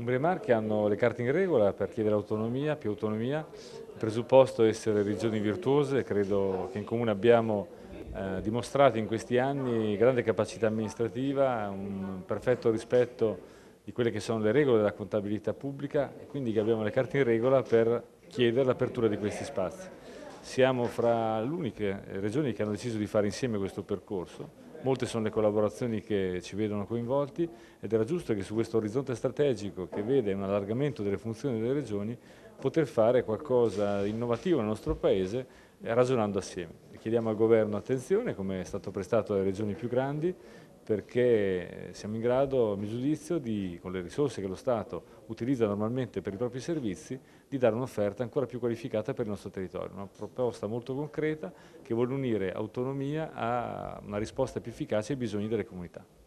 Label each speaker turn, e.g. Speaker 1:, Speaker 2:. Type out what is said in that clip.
Speaker 1: Umbria e Marche hanno le carte in regola per chiedere autonomia, più autonomia, il presupposto è essere regioni virtuose. Credo che in Comune abbiamo dimostrato in questi anni grande capacità amministrativa, un perfetto rispetto di quelle che sono le regole della contabilità pubblica e quindi che abbiamo le carte in regola per chiedere l'apertura di questi spazi. Siamo fra le uniche regioni che hanno deciso di fare insieme questo percorso. Molte sono le collaborazioni che ci vedono coinvolti ed era giusto che su questo orizzonte strategico che vede un allargamento delle funzioni delle regioni poter fare qualcosa di innovativo nel nostro Paese ragionando assieme. Chiediamo al Governo attenzione, come è stato prestato alle regioni più grandi, perché siamo in grado, a mio giudizio, con le risorse che lo Stato utilizza normalmente per i propri servizi, di dare un'offerta ancora più qualificata per il nostro territorio. Una proposta molto concreta che vuole unire autonomia a una risposta più efficace ai bisogni delle comunità.